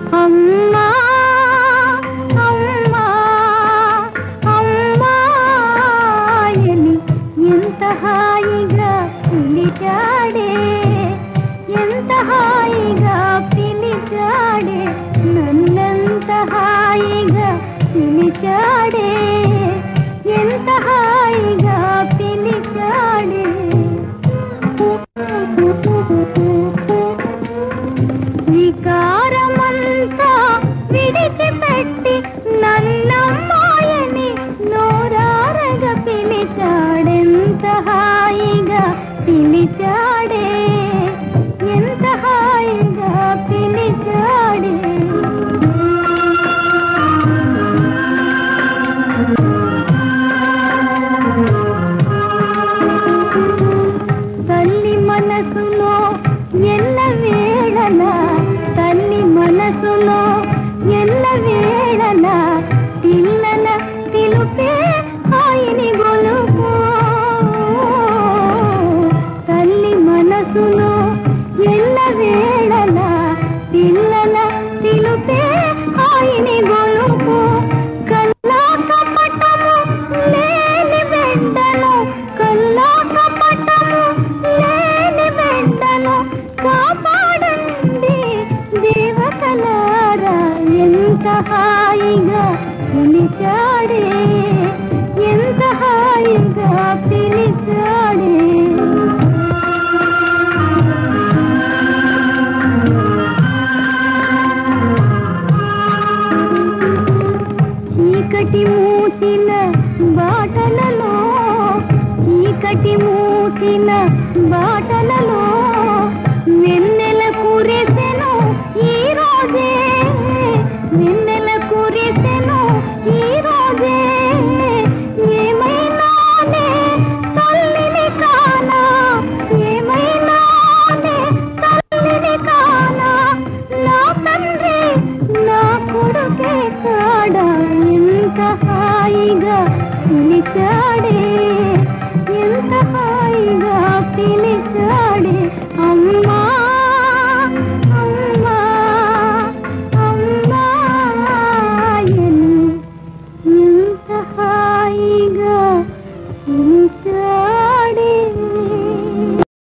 అమ్మా అమ్మా అమ్మాయని ఎంత హాయిగా పిలిచాడే, ఎంత హాయిగా పిలిచాడే, నన్నంత హాయిగా పిలిచాడే, ఎంత హాయిగా పిలిచాడే. వికారమంతా విడిచిపెట్టి నన్నమ్మాయని నోరారగా పిలిచాడెంత హాయిగా పిలిచాడే, ఎంత హాయిగా పిలిచాడే. తల్లి మనసులో ఎల్ల వేళల, తల్లి మనసులో ఎల్ల వేళల పిల్లల పిలుపే హాయిని గొలుపు. తల్లి మనసులో ఎల్ల వేళల పిల్లల పిలుపే హాయిని గొలుపు. కల్లా కపటము లేని బిడ్డను, కల్లా కపటము లేని బిడ్డను కాపాడండి దేవతలారా, ఎంత హాయిగా పిలిచాడే, ఎంత హాయిగా పిలిచాడే. చీకటి మూసిన బాటలలో, చీకటి మూసిన బాటలలో వెన్నెల కురిసెను ఈ రోజే, వెన్నెల కురిసెను ఈ రోజే. ఏమైనానే తల్లిని కానా, ఏమైనానే తల్లిని కానా, నా తండ్రి నా కొడుకే కాడా, ఎంత హాయిగా పిలిచాడే, ఎంత హాయిగా పిలిచాడే. అమ్మా